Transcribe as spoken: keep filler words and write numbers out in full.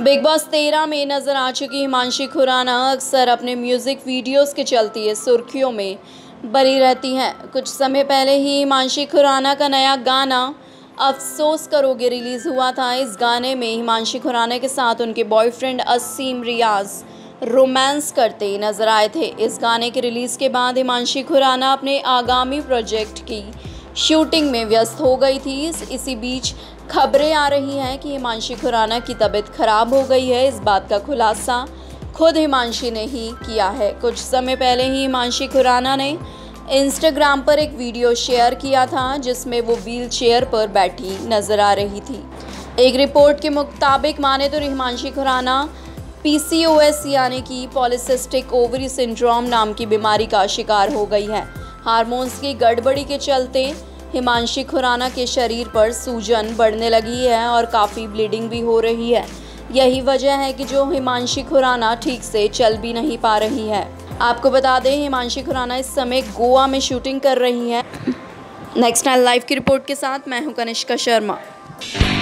Big boss तेरह में नजर आ चुकी हिमांशी खुराना अक्सर अपने म्यूजिक वीडियोस के चलते सुर्खियों में बनी रहती हैं। कुछ समय पहले ही हिमांशी खुराना का नया गाना अफसोस करोगे रिलीज हुआ था। इस गाने में हिमांशी खुराना के साथ उनके बॉयफ्रेंड असीम रियाज रोमांस करते नजर आए थे। इस गाने के रिलीज के बाद हिमांशी खुराना अपने आगामी प्रोजेक्ट की शूटिंग में व्यस्त हो गई थी। इसी बीच खबरें आ रही हैं कि हिमांशी खुराना की तबीयत खराब हो गई है। इस बात का खुलासा खुद हिमांशी ने ही किया है। कुछ समय पहले ही हिमांशी खुराना ने इंस्टाग्राम पर एक वीडियो शेयर किया था जिसमें वो व्हील चेयर पर बैठी नजर आ रही थी। एक रिपोर्ट के मुताबिक माने तो Himanshi Khurana P C O S यानी कि पॉलीसिस्टिक ओवरी सिंड्रोम नाम की बीमारी का शिकार हो गई है। हार्मोन्स की गड़बड़ी के चलते हिमांशी खुराना के शरीर पर सूजन बढ़ने लगी है और काफ़ी ब्लीडिंग भी हो रही है। यही वजह है कि जो हिमांशी खुराना ठीक से चल भी नहीं पा रही है। आपको बता दें हिमांशी खुराना इस समय गोवा में शूटिंग कर रही हैं। नेक्स्ट टाइम लाइव की रिपोर्ट के साथ मैं हूं कनिष्का शर्मा।